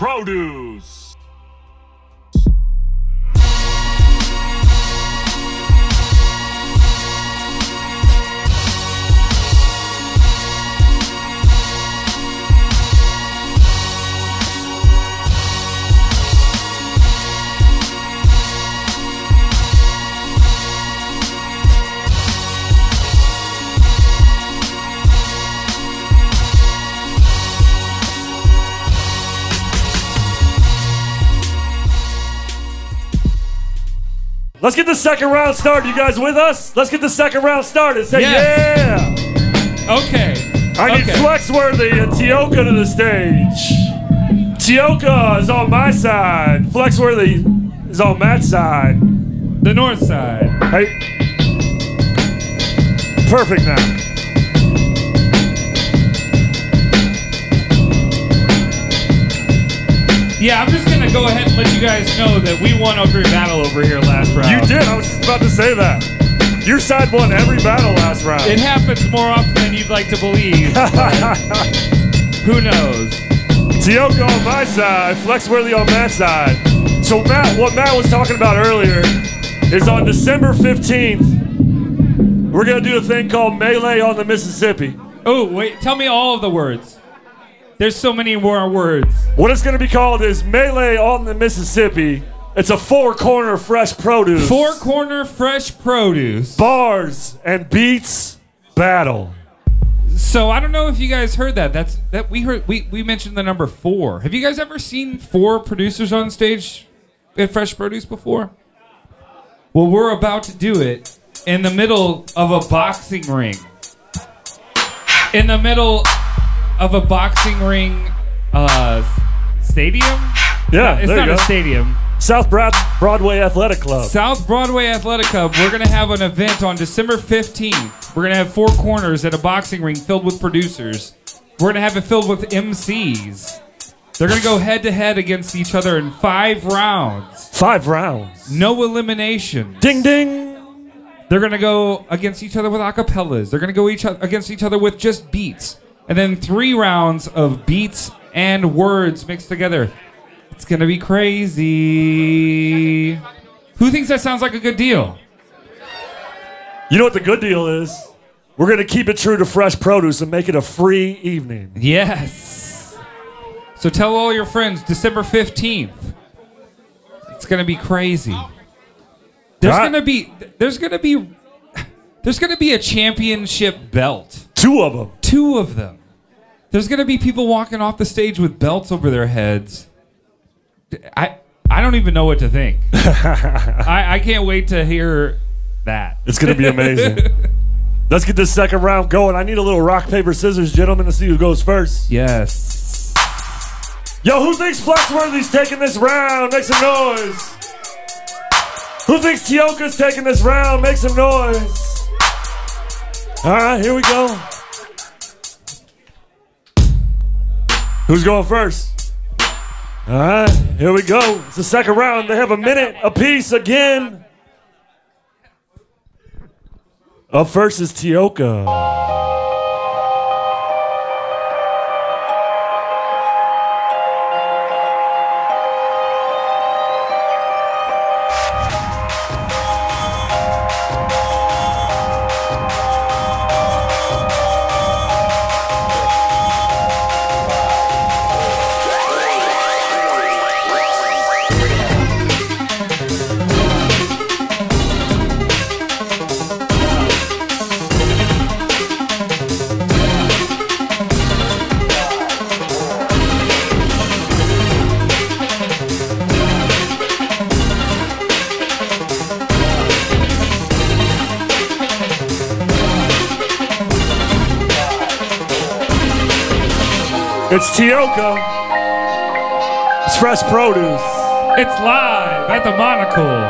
Produce. Let's get the second round started. You guys with us? Let's get the second round started. Say yeah. Okay. I need Flexworthy and Tioka to the stage. Tioka is on my side. Flexworthy is on Matt's side. The north side. Hey. Perfect now. Yeah, I'm just gonna go ahead and let you guys know that we won every battle over here last round. You did. I was just about to say that. Your side won every battle last round. It happens more often than you'd like to believe. Who knows? Tioka on my side, Flexworthy on Matt's side. So Matt, what Matt was talking about earlier is on December 15th, we're gonna do a thing called Melee on the Mississippi. Oh, wait, tell me all of the words. There's so many more words. What it's gonna be called is Melee on the Mississippi. It's a four-corner fresh produce. Four-corner fresh produce. Bars and beats battle. So I don't know if you guys heard that. We mentioned the number 4. Have you guys ever seen 4 producers on stage at Fresh Produce before? Well, we're about to do it in the middle of a boxing ring. In the middle of a boxing ring stadium? Yeah, it's not a stadium. South Broadway Athletic Club. South Broadway Athletic Club. We're going to have an event on December 15th. We're going to have 4 corners at a boxing ring filled with producers. We're going to have it filled with MCs. They're going to go head-to-head against each other in 5 rounds. 5 rounds. No elimination. Ding, ding. They're going to go against each other with acapellas. They're going to go against each other with just beats. And then 3 rounds of beats and words mixed together. It's going to be crazy. Who thinks that sounds like a good deal? You know what the good deal is? We're going to keep it true to Fresh Produce and make it a free evening. Yes. So tell all your friends, December 15th. It's going to be crazy. There's going to be a championship belt. 2 of them. 2 of them. There's going to be people walking off the stage with belts over their heads. I don't even know what to think. I can't wait to hear that. It's going to be amazing. Let's get this second round going. I need a little rock, paper, scissors, gentlemen, to see who goes first. Yes. Yo, who thinks Flexworthy's taking this round? Make some noise. Who thinks Tioka's taking this round? Make some noise. All right, here we go. Who's going first? All right, here we go. It's the second round. They have a minute apiece again. Up first is Tioka. It's Tioka. It's Fresh Produce. It's live at the Monocle.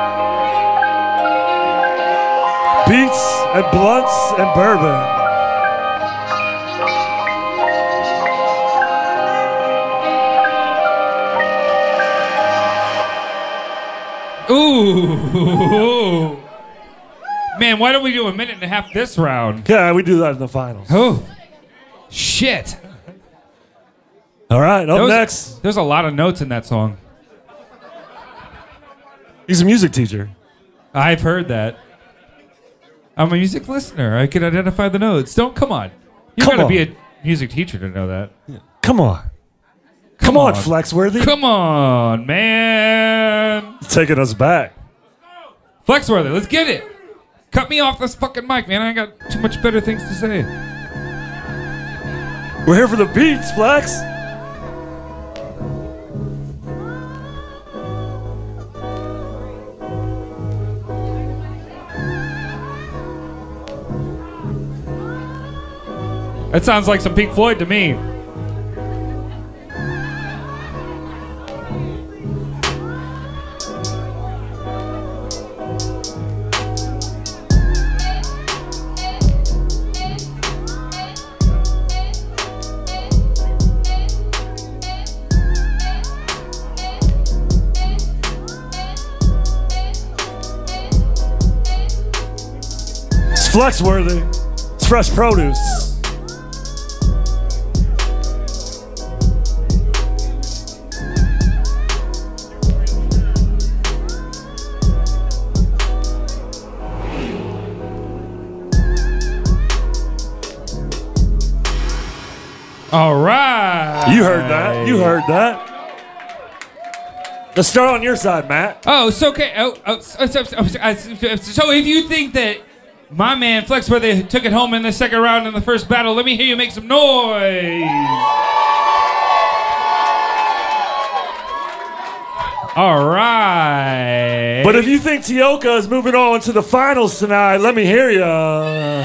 Beats and blunts and bourbon. Ooh. Man, why don't we do a minute and a half this round? Yeah, we do that in the finals. Oh. Shit. All right, up next. There's a lot of notes in that song. He's a music teacher. I've heard that. I'm a music listener. I can identify the notes. Come on. You gotta be a music teacher to know that. Yeah. Come on, Flexworthy. Come on, man. Taking us back. Flexworthy, let's get it. Cut me off this fucking mic, man. I got too much better things to say. We're here for the beats, Flex. That sounds like some Pink Floyd to me. It's Flexworthy. It's fresh produce. All right. You heard that. You heard that. Let's start on your side, Matt. Oh, it's okay. So if you think that my man Flexworthy took it home in the second round in the first battle, let me hear you make some noise. All right. But if you think Tioka is moving on to the finals tonight, let me hear ya.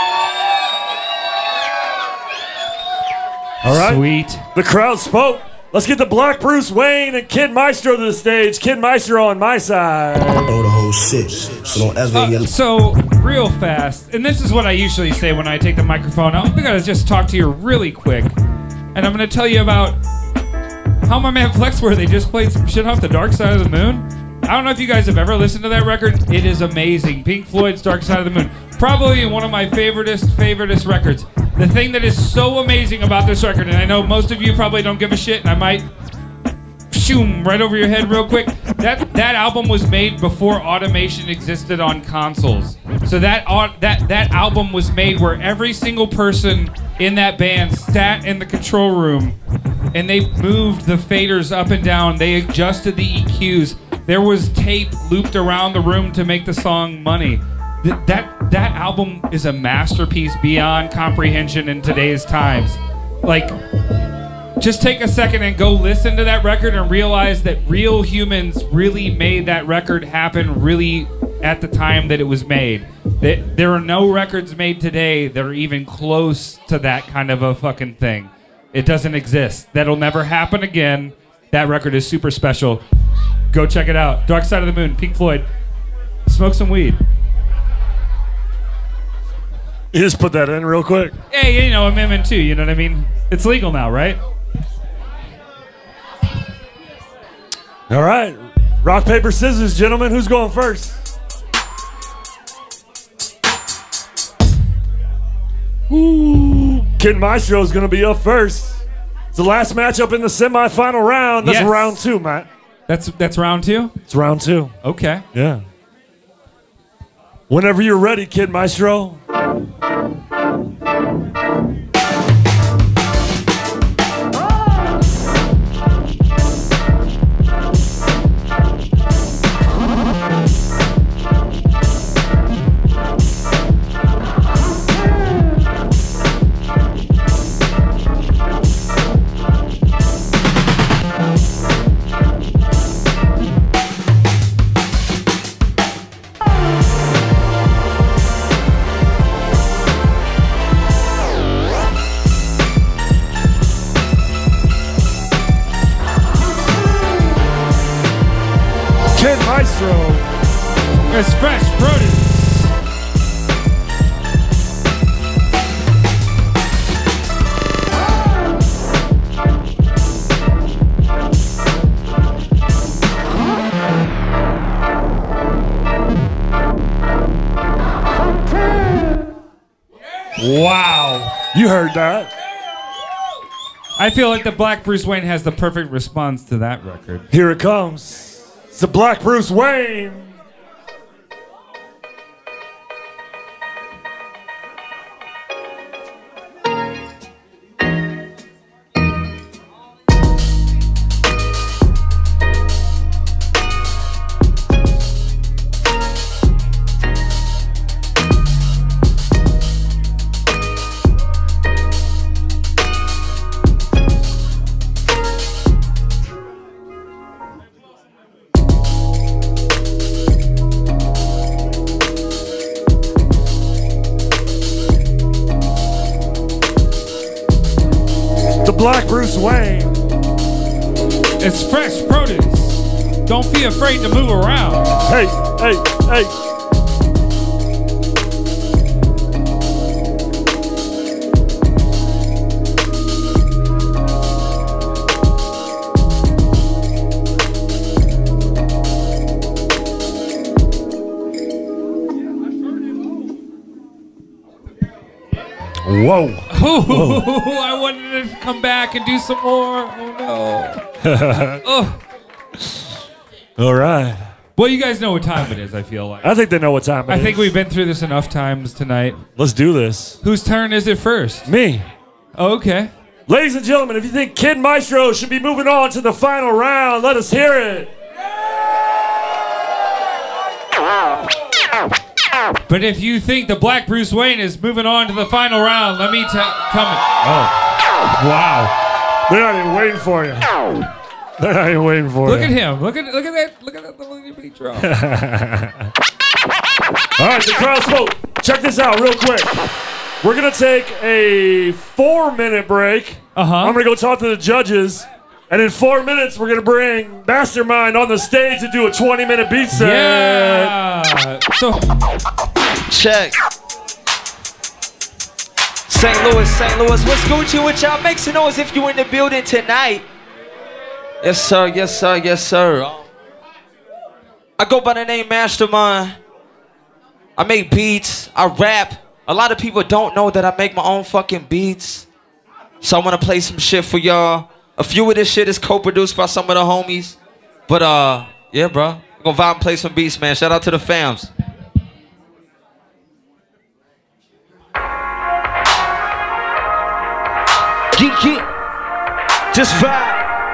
All right. Sweet. The crowd spoke. Let's get the Black Bruce Wayne and Kid Maestro to the stage. Kid Maestro on my side. Oh, the whole shit. So don't ever get. So real fast, and this is what I usually say when I take the microphone. I'm gonna just talk to you really quick, and I'm gonna tell you about how my man Flexworthy just played some shit off the Dark Side of the Moon. I don't know if you guys have ever listened to that record. It is amazing. Pink Floyd's Dark Side of the Moon. Probably one of my favoriteest records. The thing that is so amazing about this record, and I know most of you probably don't give a shit, and I might shoom right over your head real quick. That album was made before automation existed on consoles. So that album was made where every single person in that band sat in the control room and they moved the faders up and down. They adjusted the EQs. There was tape looped around the room to make the song money. That album is a masterpiece beyond comprehension in today's times. Like, just take a second and go listen to that record and realize that real humans really made that record happen really at the time that it was made. There are no records made today that are even close to that kind of a fucking thing. It doesn't exist. That'll never happen again. That record is super special. Go check it out. Dark Side of the Moon, Pink Floyd. Smoke some weed. You just put that in real quick. Hey, you know, Amendment 2, you know what I mean? It's legal now, right? All right. Rock, paper, scissors, gentlemen. Who's going first? Ooh. Kid Maestro is going to be up first. It's the last matchup in the semifinal round. That's round 2, Matt. That's round 2? It's round 2. Okay. Yeah. Whenever you're ready, Kid Maestro. Kid Maestro. It's fresh produce. Wow. You heard that. I feel like the Black Bruce Wayne has the perfect response to that record. Here it comes. It's the Black Bruce Wayne. Black Bruce Wayne. It's fresh produce. Don't be afraid to move around. Hey, hey, hey. Whoa. Whoa. I wanted to come back and do some more. Oh, no. Oh. All right. Well, you guys know what time it is, I feel like. I think they know what time it is. I think we've been through this enough times tonight. Let's do this. Whose turn is it first? Me. Oh, okay. Ladies and gentlemen, if you think Kid Maestro should be moving on to the final round, let us hear it. But if you think the Black Bruce Wayne is moving on to the final round, let me come. Oh, wow! They're not even waiting for you. They're not even waiting for Look you. at him! Look at that! Look at that little bitty draw. All right, the crowd's vote. Check this out, real quick. We're gonna take a 4-minute break. I'm gonna go talk to the judges. And in 4 minutes, we're going to bring Mastermind on the stage to do a 20-minute beat set. Yeah. So, check. St. Louis, what's Gucci with y'all? Make some noise if you in the building tonight. Yes, sir, yes, sir, yes, sir. I go by the name Mastermind. I make beats, I rap. A lot of people don't know that I make my own fucking beats. So I want to play some shit for y'all. A few of this shit is co-produced by some of the homies. But, yeah, bro. We're gonna vibe and play some beats, man. Shout out to the fams. Geek. Just vibe.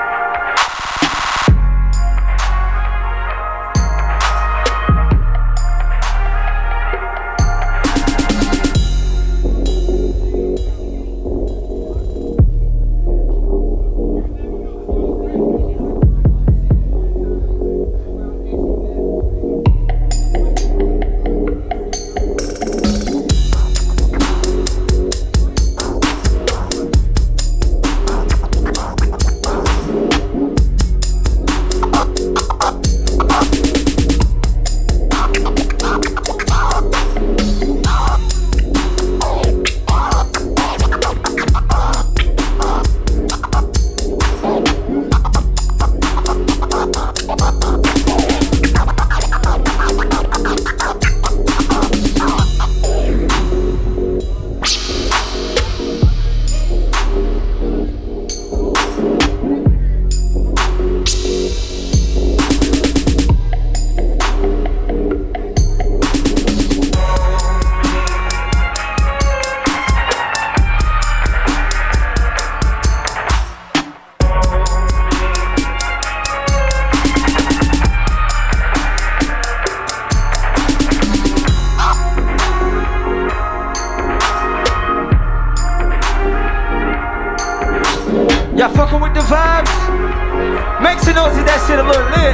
Y'all fucking with the vibes? Make some noise if that shit a little lit.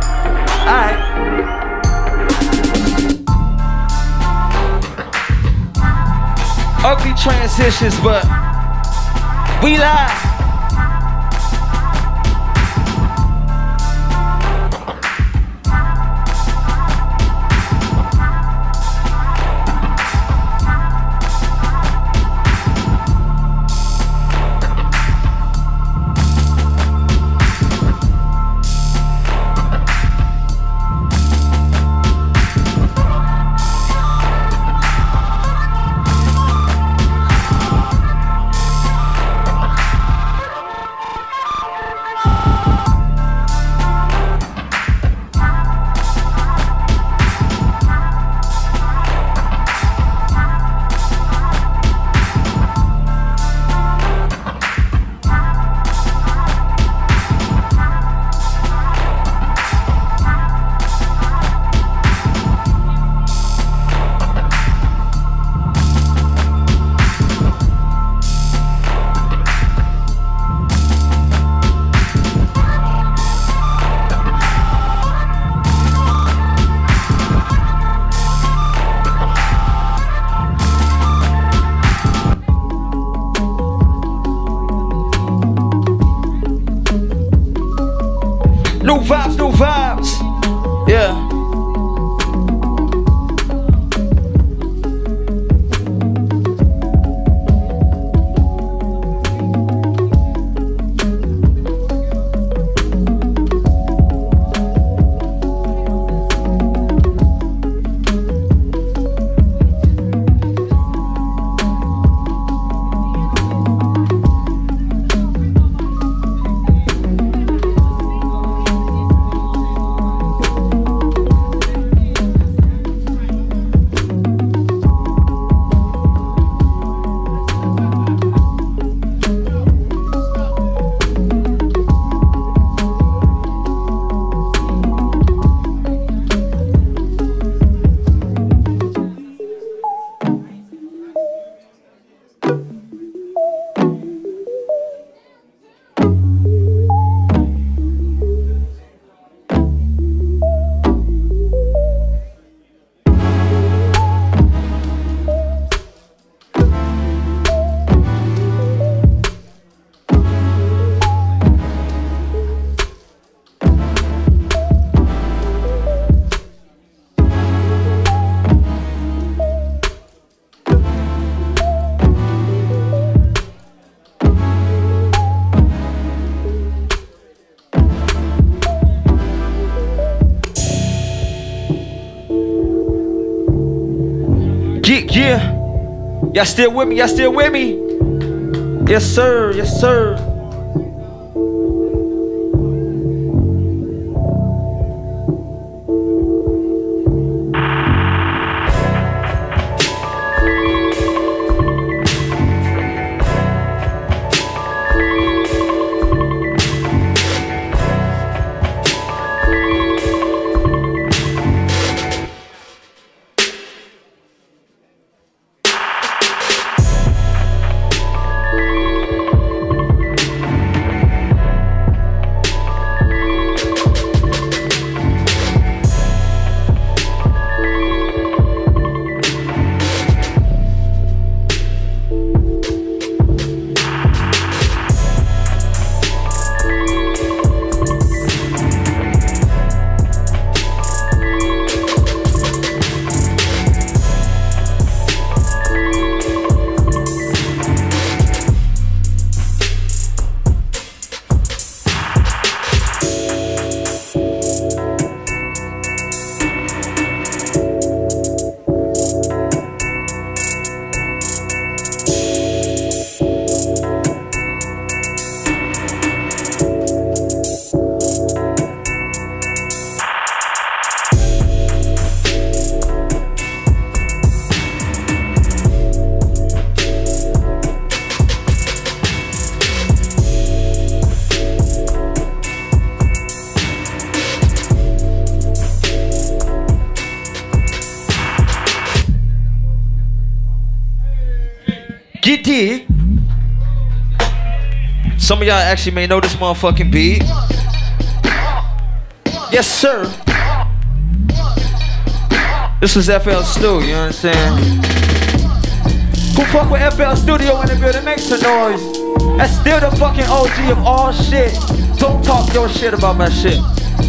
Alright. Ugly transitions, but we live. Yeah. Y'all still with me? Y'all still with me? Yes, sir. Yes, sir. Get dig. Some of y'all actually may know this motherfucking beat. Yes, sir. This was FL Stu, you know what I'm saying? Who fuck with FL Studio in the building? Make some noise. That's still the fucking OG of all shit. Don't talk your shit about my shit.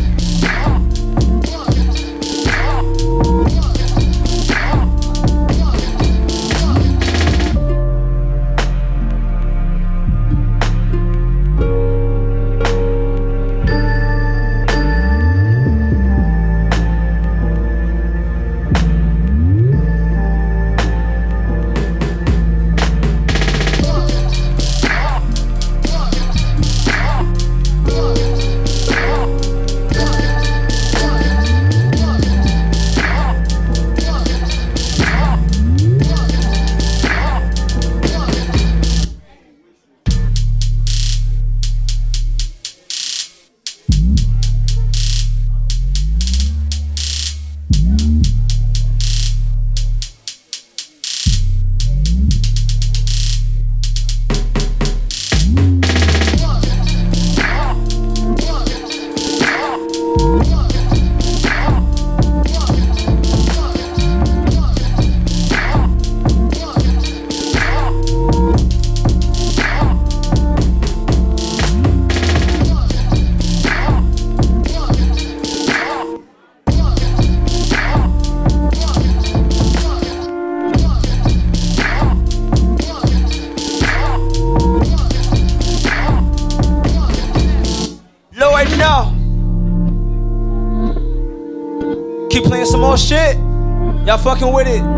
Keep playing some more shit. Y'all fucking with it.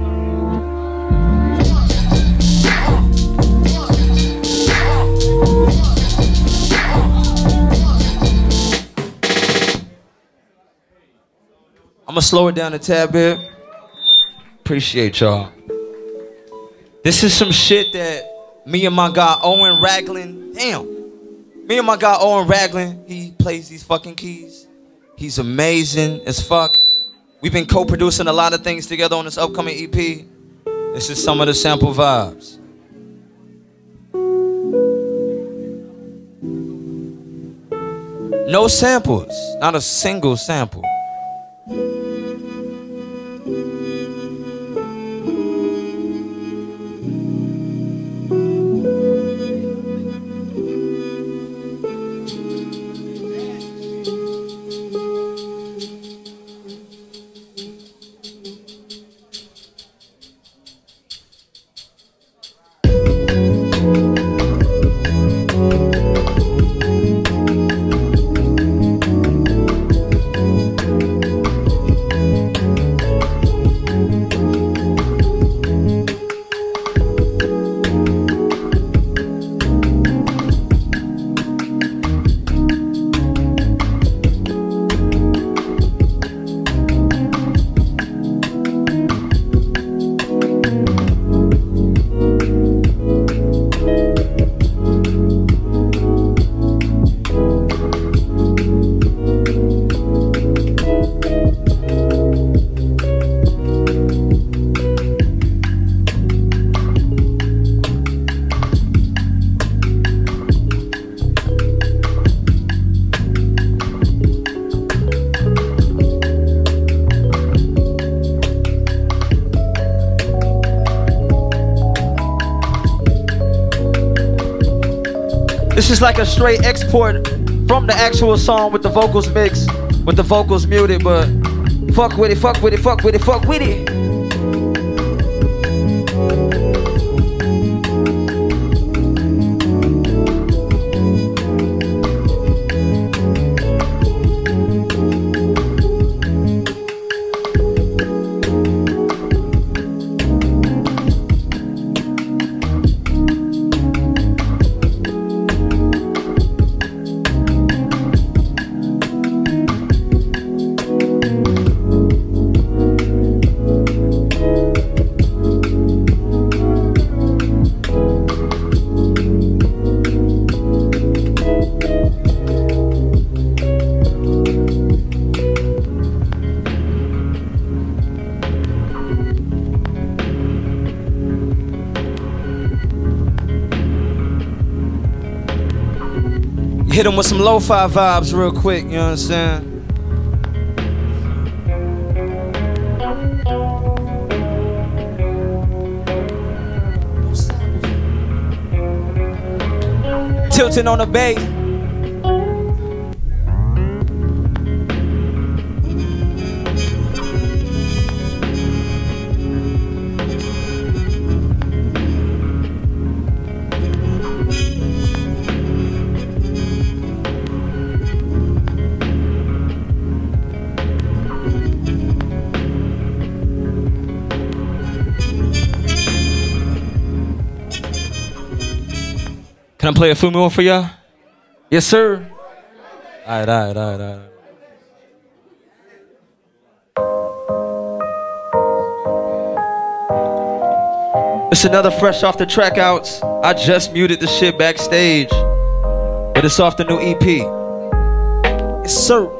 I'ma slow it down a tad bit. Appreciate y'all. This is some shit that me and my guy Owen Ragland, me and my guy Owen Ragland, he plays these fucking keys. He's amazing as fuck. We've been co-producing a lot of things together on this upcoming EP. This is some of the sample vibes. No samples, not a single sample. This is like a straight export from the actual song with the vocals mixed, with the vocals muted, but fuck with it, fuck with it, fuck with it, fuck with it. Hit him with some lo-fi vibes real quick, you know what I'm saying? Tilting on the bass. Can I play a few more for y'all? Yes, sir. All right. It's another fresh off the track outs. I just muted the shit backstage, but it's off the new EP. Yes, sir.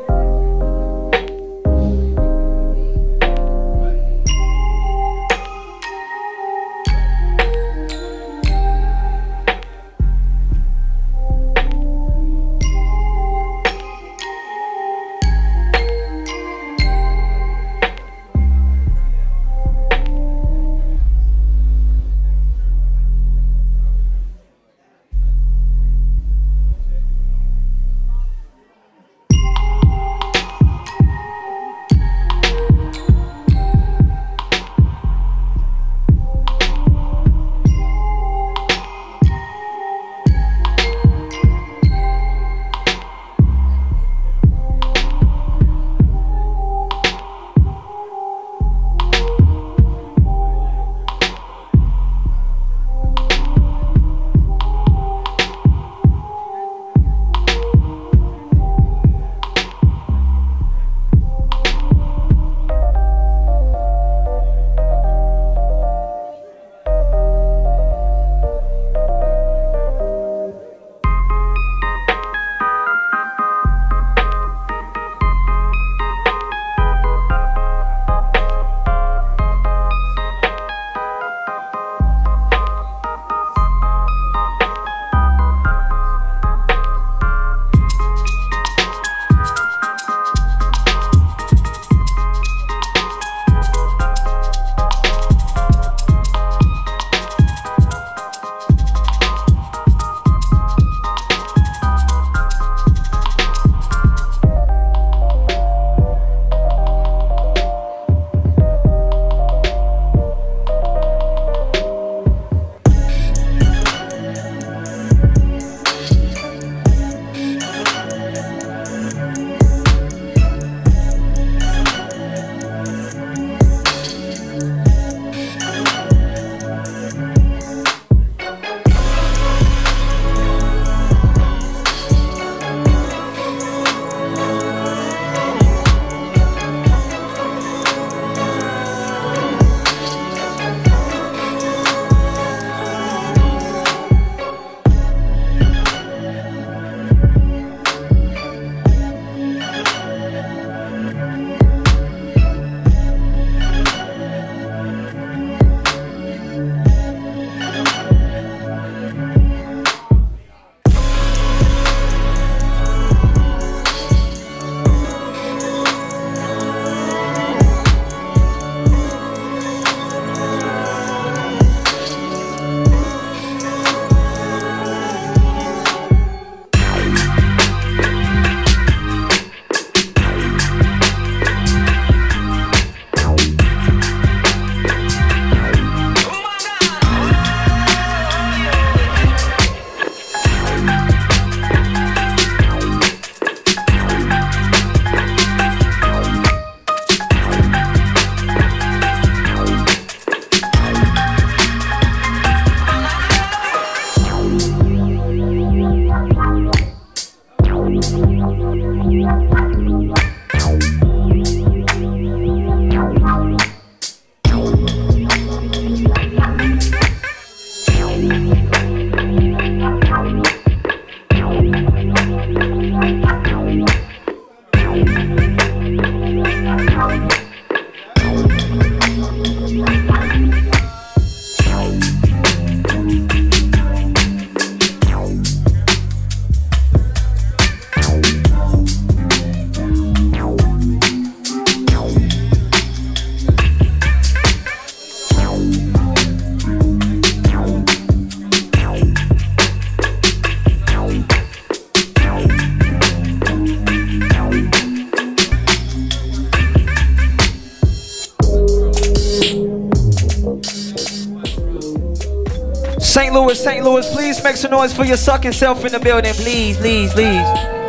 St. Louis, please make some noise for your sucking self in the building. Please, please, please.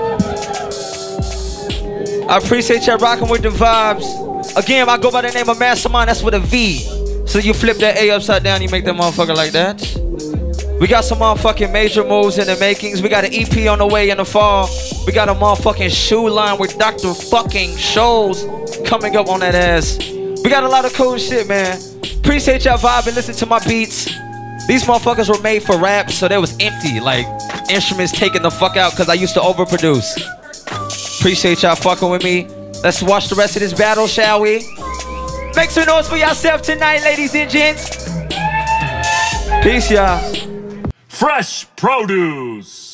I appreciate y'all rocking with the vibes. Again, I go by the name of Mastermind, that's with a V. So you flip that A upside down, you make that motherfucker like that. We got some motherfucking major moves in the makings. We got an EP on the way in the fall. We got a motherfucking shoe line with Dr. fucking Shows coming up on that ass. We got a lot of cool shit, man. Appreciate y'all vibing, listen to my beats. These motherfuckers were made for rap, so they was empty, like instruments taken the fuck out because I used to overproduce. Appreciate y'all fucking with me. Let's watch the rest of this battle, shall we? Make some noise for yourself tonight, ladies and gents. Peace, y'all. Fresh Produce.